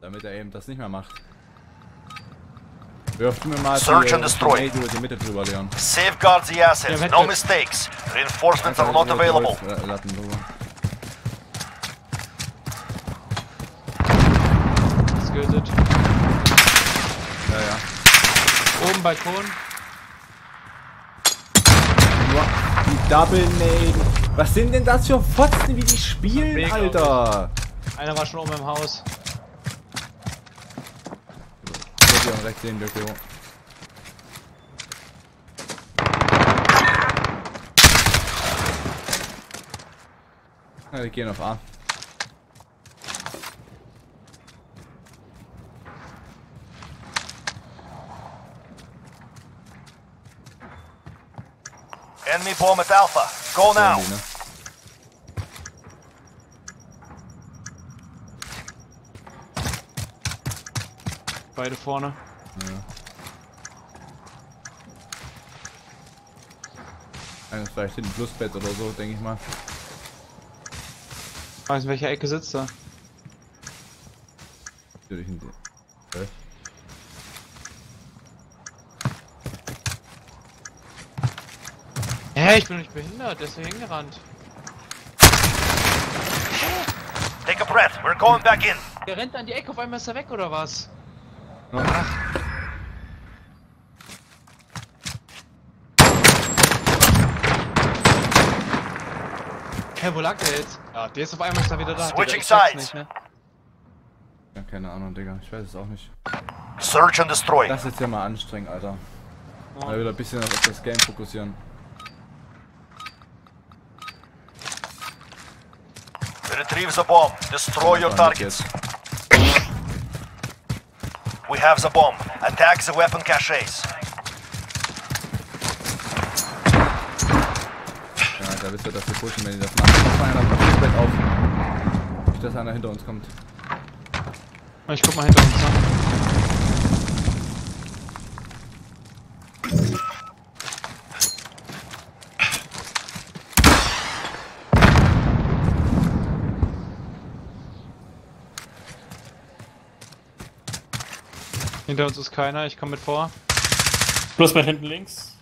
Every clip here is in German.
Damit er eben das nicht mehr macht. Wirf mir mal Search and destroy. die Mitte drüber, Leon. Safeguard the assets, Ja, no mistakes. Reinforcements are not available. Latten drüber. Ist getötet. Ja, ja. Oben Balkon. Nur die Double Nade. Was sind denn das für Fotzen, wie die spielen, Mega, Alter? Einer war schon oben im Haus. Hier und rechts sehen wir, Kiro. Ja, wir gehen auf A. Enemy bomb at Alpha. Go now. Die, ne? Beide vorne. Ja. Eines vielleicht hinten Plusbett oder so, denke ich mal. Weiß in welcher Ecke sitzt er? Natürlich in die. Hä, ich bin nicht behindert, der ist hier hingerannt. Take a breath. We're going back in. Der rennt an die Ecke, auf einmal ist er weg oder was? Hä, wo lag der jetzt? Ja, der ist auf einmal wieder da. Switching Ich check's sides. nicht, ne? Ja, keine Ahnung, Digga. Ich weiß es auch nicht. Search and destroy. Das ist jetzt ja mal anstrengend, Alter. Ja. Mal wieder ein bisschen auf das Game fokussieren. Retrieve the bomb. Destroy your targets. We have the bomb. Attack the weapon caches. Ja, da wisst ihr, dass wir pushen, wenn die das machen. Mach mal einer vom Flugbett auf. Nicht, dass einer hinter uns kommt. Ich guck mal hinter uns, ne? Hinter uns ist keiner, ich komme mit vor. Plus mit hinten links.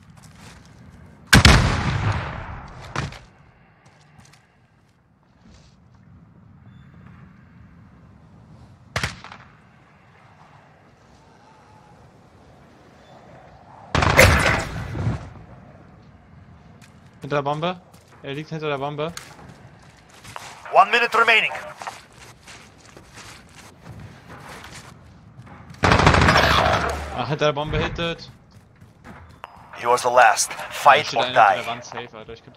Hinter der Bombe. Er liegt hinter der Bombe. 1 minute remaining. Ach, hinter der Bombe hittet. You are the last. Fight Steht or einer hinter der die. Wand safe, Alter. Ich könnte.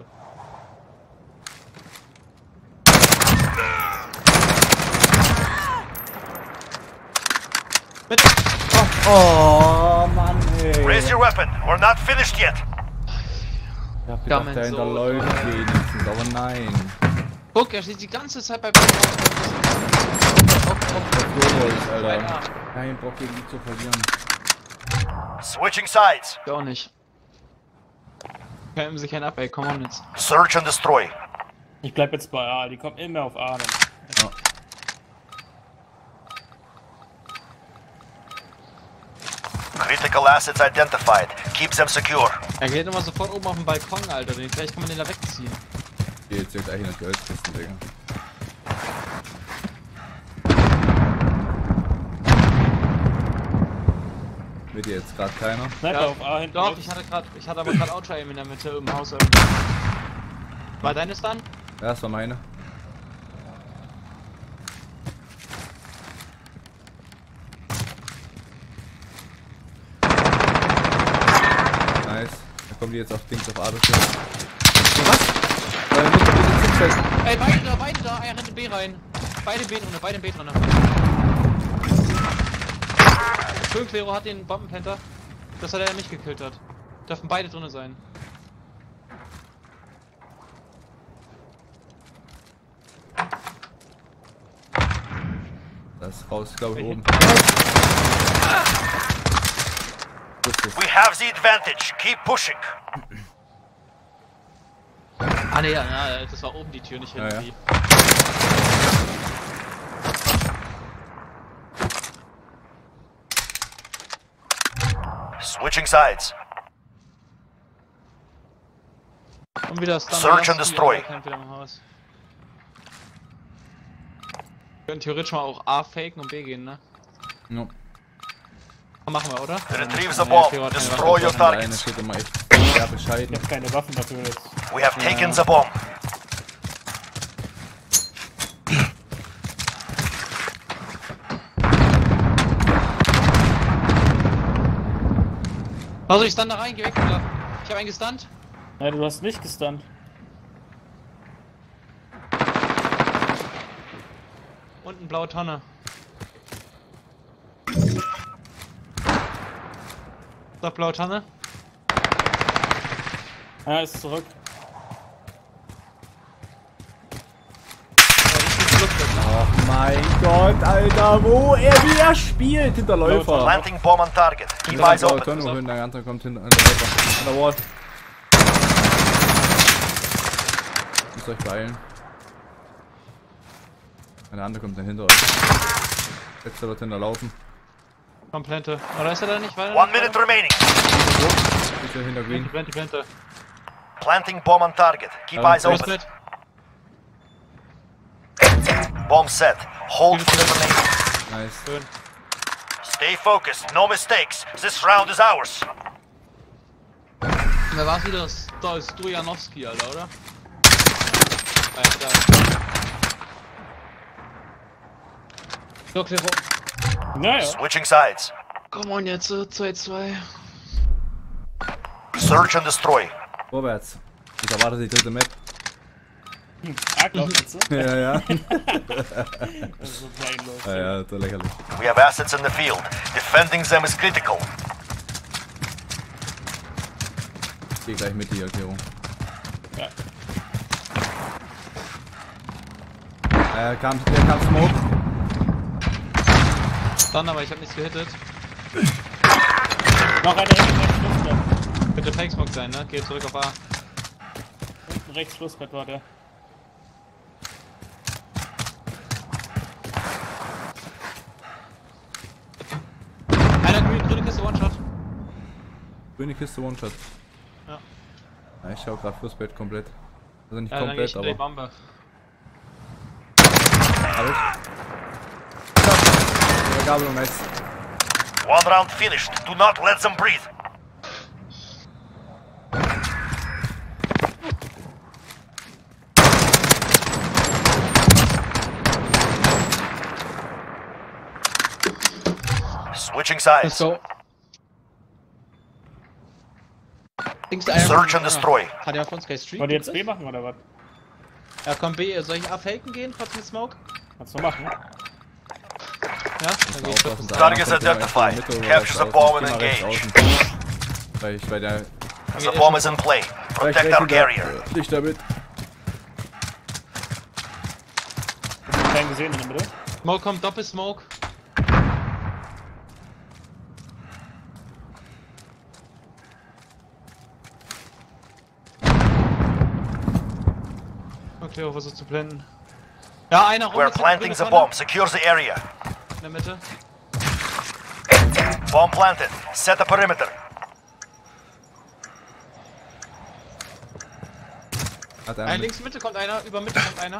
Mit! Oh, Mann, ey. Raise your weapon. We're not finished yet. Ich hab gedacht, Gammel dahinter so. läuft wenigstens, aber nein. Guck, er steht die ganze Zeit bei Alter. Kein Bock gegen die zu verlieren. Switching sides. Ich auch nicht. Kämpfen sich einen ab, ey, komm on jetzt. Search and destroy. Ich bleib jetzt bei A, die kommen immer auf A dann. Ja. Critical assets identified. Keep them secure. Er geht immer sofort oben auf den Balkon, Alter. Vielleicht kann man den da wegziehen. Geh jetzt gleich in das Holzkisten, Digga. Wird hier jetzt gerade keiner? Sniper auf A hinten. Doch, links. ich hatte aber gerade Auto-Aim in der Mitte im Haus irgendwie. War deines dann? Ja, das war meine. Nice. Da kommen die jetzt auf links auf A. Was? Ey, beide da, er rennt in B rein. Beide in B drin, beide in B drin. Schön, Quero hat den Bombenplanter. Das hat er nicht gekillt hat. Dürfen beide drin sein. Das ist raus, glaube ich, oben. We have the advantage. Keep pushing. Ah ne, ja, das war oben die Tür, nicht hinten Ja, ja. die. Switching sides. Und wieder Standard. Search and destroy. Wieder im Haus. Wir können theoretisch mal auch A faken und B gehen, ne? No. Machen wir, oder? Retrieve the bomb. Destroy your Eine targets. steht immer echt sehr Ich bescheiden. hab keine Waffen dafür jetzt. We have taken the bomb. Also ich stand da rein, geh weg, oder? Ich hab einen gestunt. Nein, du hast nicht gestunt. Unten blaue Tonne. Doch, blaue Tonne. Ja, ist zurück. Oh mein Gott, Alter, wo er wieder spielt! Hinterläufer! Planting bomb on target. Keep eyes Blaue open. Tonne, wohin der andere kommt, Hinterläufer. An der Wall. Müsst euch beeilen. Eine andere kommt dann hinter euch. Letzter wird hinterlaufen. Komplette. Oder ist er da nicht weiter? 1 minute remaining. Ist er hinter Green. Plante. Planting bomb on target. Keep eyes First open. mit. Bomb set. Hold for the remaining. Nice. Schön. Stay focused. No mistakes. This round is ours. Wer war's wieder? Da ist Stojanowski, Alter, oder? Ah, ja, da. So, Klero. Naja. Switching sides. Komm on jetzt, 2-2. Search and destroy. Vorwärts. Ich erwarte die dritte Map. Arklauf meinst du? Ja, ja. Das ist so kleinlos. Ja, ja, so lächerlich. We have assets in the field. Defending them is critical. Ich geh gleich mit die Erklärung. Ja. Der kam Smoke. Dann, aber ich hab nichts gehittet. Noch einer hinten rechts Flussbett. Bitte Fake Smoke sein, ne? Geh zurück auf A. Hinten rechts Flussbett war der. Einer grüne Kiste, One-Shot. Grüne Kiste, One-Shot. Ja. Ja, ich schau grad Flussbett komplett. Also nicht Ja, dann geh ich komplett, hinter die aber. Bombe. Alles. Gabelung, nice. One round finished. Do not let them breathe. Switching Let's sides. go. Search and destroy. Hat er auf uns kein Streak? Wollt ihr jetzt B machen oder was? Ja, komm B. Soll ich A faken gehen, trotz mit Smoke? Kannst du machen. Ja? Dann geh ich Aufpassen, doch. da Targets kommt jemand identified. in die Mitte oder Capture the rechts bomb außen. and Ich geh mal rechts engage. außen. Weil ich bei der. The bomb is in play. Protect our carrier. Nicht damit. Hast du keinen gesehen in der Mitte? Smoke kommt, Doppel-Smoke. Okay, oh, versucht zu blenden. Ja, einer rum. We're jetzt planting the grüne bomb. Secure the area. Tonne in der Mitte. Bomb planted. Set a perimeter. Hat Ein einen. links Mitte kommt einer, über Mitte kommt einer.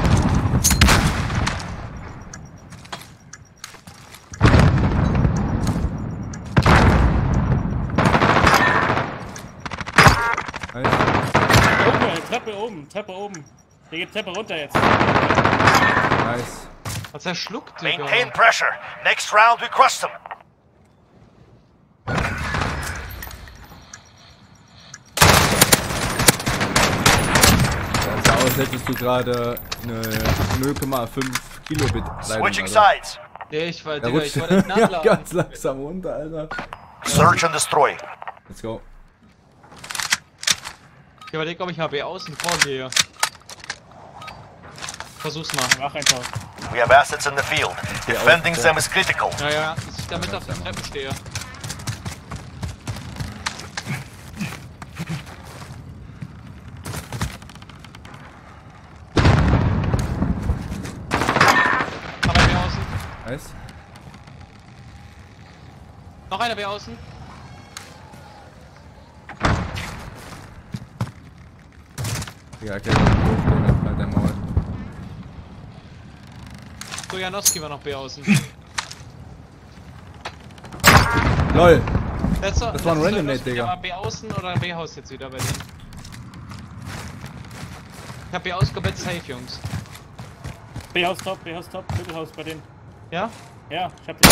Nice. Treppe oben. Der geht Treppe runter jetzt. Nice. Was zerschluckt, Digga. Maintain pressure. Next round we crush them. Das sah aus, als hättest du gerade eine 0,5 Kilobit Leitung. Switching Alter. sides. Nee, ich war, Der Digga, rutscht ich wollte nicht nachladen. ganz langsam runter, Alter. Search and destroy. Let's go. Ich überlege, ob ich mal B außen vorgehe. Versuch's mal. Mach einfach. We have assets in the field. Defending them is critical. Ja, ja, dass ich damit auf der Treppe stehe. Aber B außen. Nice. Noch einer B außen. Ja, okay, bei der Mauer. So, Janowski war noch B außen. LOL! Das war ein Random Nate, Digga. War B außen oder B Haus jetzt wieder bei denen? Ich hab B ausgebett, safe, Jungs. B-Haus top, Mittelhaus bei denen. Ja? Ja, ich hab den.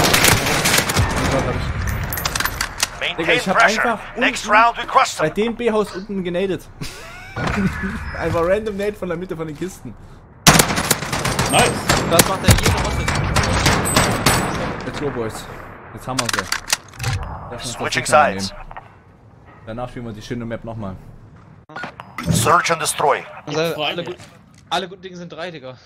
Maintain Digga, ich hab pressure. einfach Next unten round, we crush bei them. dem B-Haus unten genadet. Einfach random Nade von der Mitte von den Kisten. Nice! Das macht er jede Runde. Let's go, Boys. Jetzt haben wir sie. Lass uns das Switching nicht mehr sides. nehmen. Danach spielen wir die schöne Map nochmal. Search and destroy. Also, Freunde. alle guten Dinge sind 3, Digga.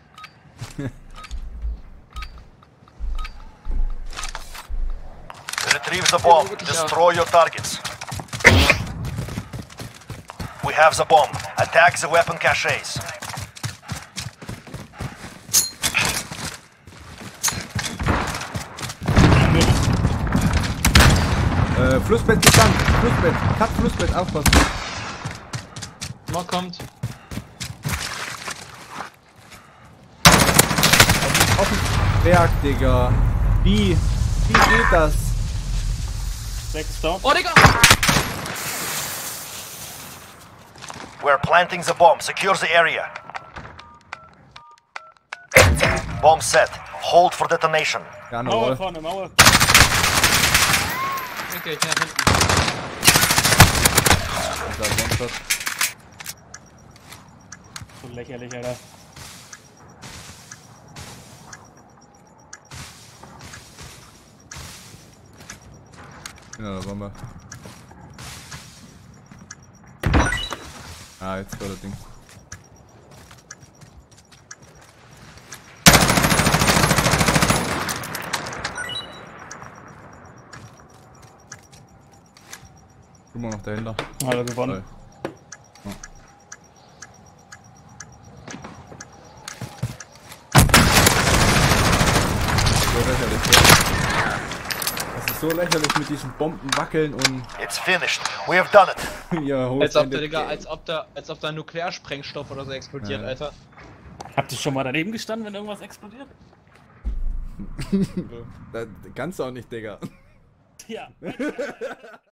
Retrieve the bomb. Destroy your targets. We have the bomb. Attack the weapon caches. Flussbett gesandt. Flussbett. Cut Flussbett. Aufpassen. Mock kommt. Auf den Berg, Digga. Wie geht das? 6 down. Oh, Digga! We're planting the bomb. Secure the area. Bomb set. Hold for detonation. Ja, Mauer jawohl. vorne, Mauer. Okay, ich bin nach hinten. Da ist One-Shot. So lächerlich, Alter. Ja, da waren wir. Ah, jetzt war das Ding. Guck mal noch dahinter. Hat er gewonnen. Ja. So lächerlich, ja. Das ist so lächerlich mit diesen Bomben wackeln und It's finished. We have done it. ja, Als ob der, Digga, als ob da Nuklearsprengstoff oder so explodiert, Ja. Alter. Habt ihr schon mal daneben gestanden, wenn irgendwas explodiert? Das kannst du auch nicht, Digga. Ja.